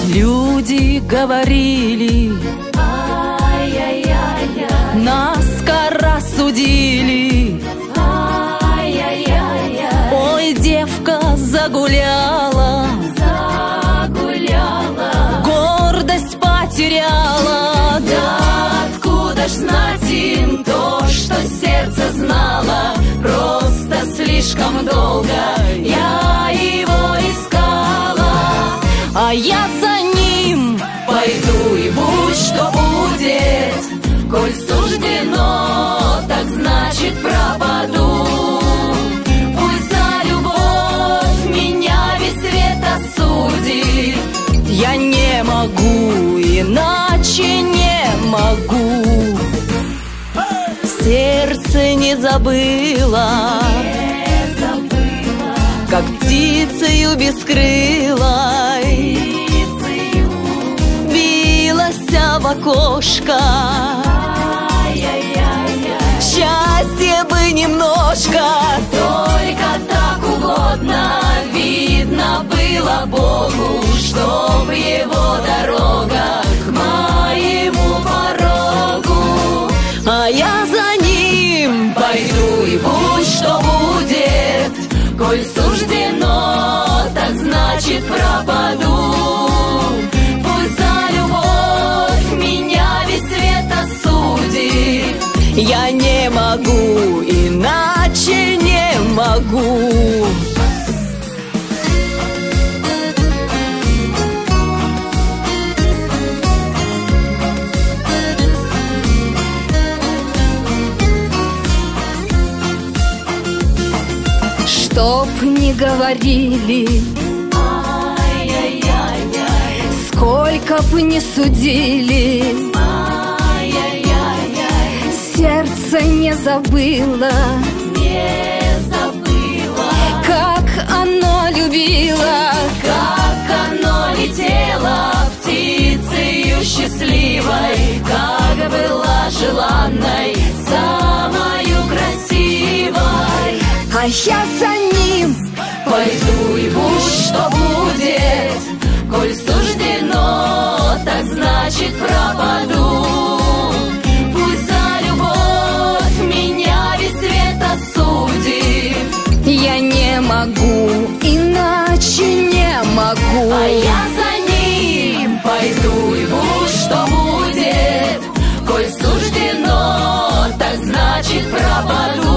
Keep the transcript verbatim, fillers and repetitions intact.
Люди говорили, ай-яй-яй-яй, нас кара судили, ай-яй-яй-яй. Ой, девка загуляла, загуляла, гордость потеряла. Да откуда ж знать им то, что сердце знало? Просто слишком долго я его искала. А я за ним пойду, и будь что будет. Коль суждено, так значит пропаду. Пусть за любовь меня весь свет осудит. Я не могу, иначе не могу. Сердце не забыла, не забыла, как птицею бескрылой билась в окошко. Счастье бы немножко, только так угодно. Видно было Богу, чтоб его дорога к моему порогу. А я за ним пойду, и будь что будет. Коль суждено, так значит пропаду. Пусть за любовь меня весь свет осудит. Я не могу, иначе не могу. Чтоб не говорили, ай-яй-яй-яй, сколько б не судили, ай-яй-яй-яй, сердце не забыло, не забыло, как оно любило, как оно летело птицею счастливой, как была желанной, самою красивой. А я за ним пойду, и будь что будет. Коль суждено, так значит пропаду. Пусть за любовь меня весь свет осудит. Я не могу, иначе не могу. А я за ним пойду, и будь что будет. Коль суждено, так значит пропаду.